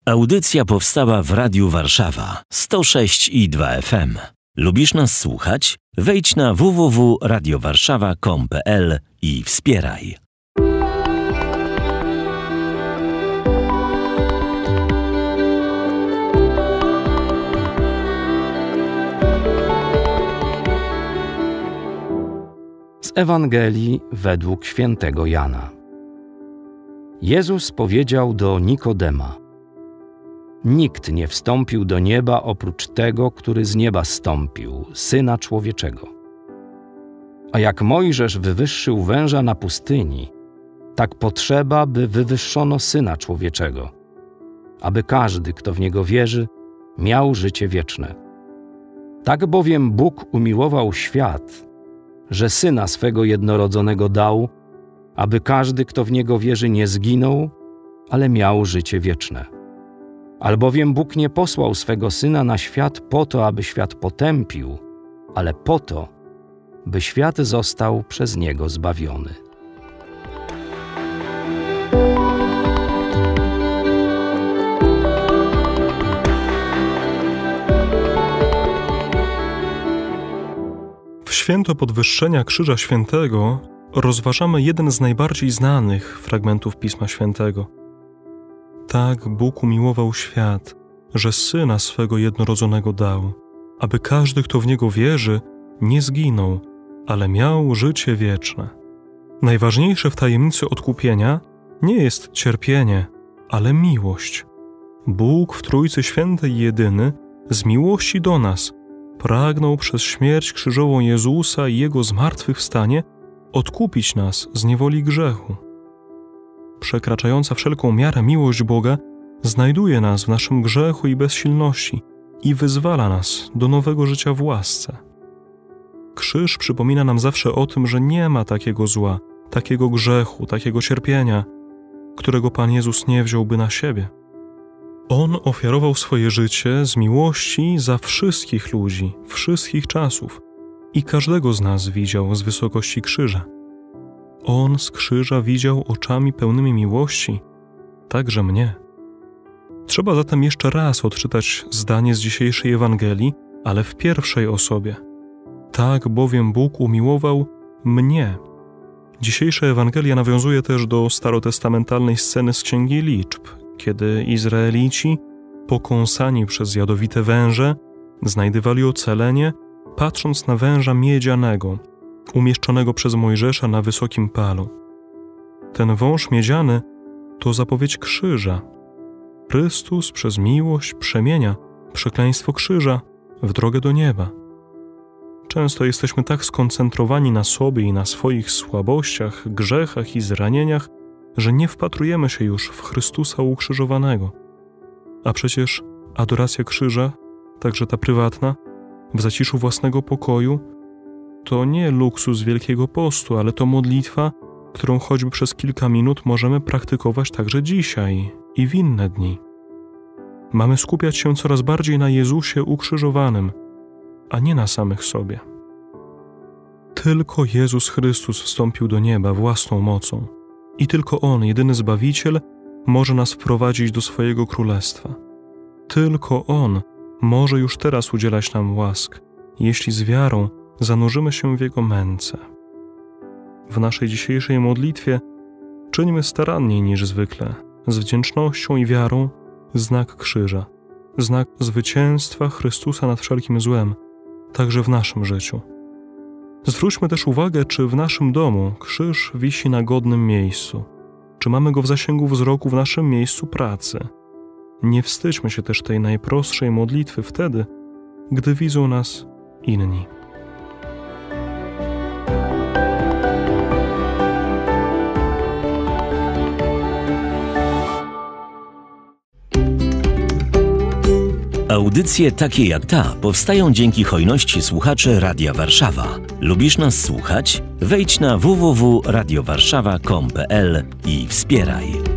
Audycja powstała w Radiu Warszawa 106,2 FM. Lubisz nas słuchać? Wejdź na www.radiowarszawa.com.pl i wspieraj. Z Ewangelii według świętego Jana. Jezus powiedział do Nikodema: Nikt nie wstąpił do nieba oprócz tego, który z nieba zstąpił, Syna Człowieczego. A jak Mojżesz wywyższył węża na pustyni, tak potrzeba, by wywyższono Syna Człowieczego, aby każdy, kto w Niego wierzy, miał życie wieczne. Tak bowiem Bóg umiłował świat, że Syna swego jednorodzonego dał, aby każdy, kto w Niego wierzy, nie zginął, ale miał życie wieczne. Albowiem Bóg nie posłał swego Syna na świat po to, aby świat potępił, ale po to, by świat został przez Niego zbawiony. W święto podwyższenia Krzyża Świętego rozważamy jeden z najbardziej znanych fragmentów Pisma Świętego. Tak Bóg umiłował świat, że Syna swego jednorodzonego dał, aby każdy, kto w Niego wierzy, nie zginął, ale miał życie wieczne. Najważniejsze w tajemnicy odkupienia nie jest cierpienie, ale miłość. Bóg w Trójcy Świętej jedyny z miłości do nas pragnął przez śmierć krzyżową Jezusa i Jego zmartwychwstanie odkupić nas z niewoli grzechu. Przekraczająca wszelką miarę miłość Boga znajduje nas w naszym grzechu i bezsilności i wyzwala nas do nowego życia w łasce. Krzyż przypomina nam zawsze o tym, że nie ma takiego zła, takiego grzechu, takiego cierpienia, którego Pan Jezus nie wziąłby na siebie. On ofiarował swoje życie z miłości za wszystkich ludzi, wszystkich czasów i każdego z nas widział z wysokości krzyża. On z krzyża widział oczami pełnymi miłości, także mnie. Trzeba zatem jeszcze raz odczytać zdanie z dzisiejszej Ewangelii, ale w pierwszej osobie. Tak bowiem Bóg umiłował mnie. Dzisiejsza Ewangelia nawiązuje też do starotestamentalnej sceny z Księgi Liczb, kiedy Izraelici, pokąsani przez jadowite węże, znajdywali ocalenie, patrząc na węża miedzianego, umieszczonego przez Mojżesza na wysokim palu. Ten wąż miedziany to zapowiedź krzyża. Chrystus przez miłość przemienia przekleństwo krzyża w drogę do nieba. Często jesteśmy tak skoncentrowani na sobie i na swoich słabościach, grzechach i zranieniach, że nie wpatrujemy się już w Chrystusa ukrzyżowanego. A przecież adoracja krzyża, także ta prywatna, w zaciszu własnego pokoju, to nie luksus Wielkiego Postu, ale to modlitwa, którą choćby przez kilka minut możemy praktykować także dzisiaj i w inne dni. Mamy skupiać się coraz bardziej na Jezusie ukrzyżowanym, a nie na samych sobie. Tylko Jezus Chrystus wstąpił do nieba własną mocą i tylko On, jedyny Zbawiciel, może nas wprowadzić do swojego królestwa. Tylko On może już teraz udzielać nam łask, jeśli z wiarą zanurzymy się w Jego męce. W naszej dzisiejszej modlitwie czyńmy staranniej niż zwykle, z wdzięcznością i wiarą, znak krzyża, znak zwycięstwa Chrystusa nad wszelkim złem, także w naszym życiu. Zwróćmy też uwagę, czy w naszym domu krzyż wisi na godnym miejscu, czy mamy go w zasięgu wzroku w naszym miejscu pracy. Nie wstydźmy się też tej najprostszej modlitwy wtedy, gdy widzą nas inni. Audycje takie jak ta powstają dzięki hojności słuchaczy Radia Warszawa. Lubisz nas słuchać? Wejdź na www.radiowarszawa.com.pl i wspieraj.